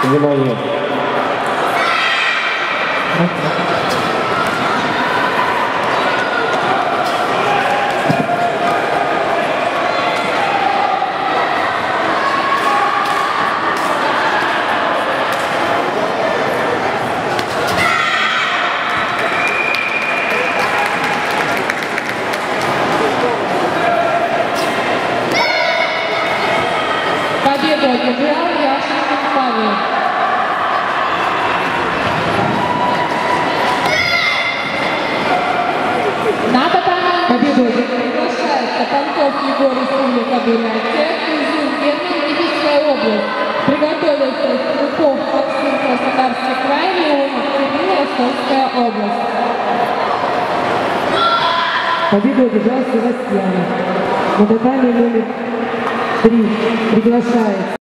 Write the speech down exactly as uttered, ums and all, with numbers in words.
Внимание. Победу одержал Яшин Павел. На татами победу приглашается Панков Егор из Республика Бурятия, Кузин Герман, Липецкая область. Приготовился Струков Максим, Краснодарский край, Леонов Кирилл, Ростовская область. Победу одержал Севастьянов. На татами номер три приглашается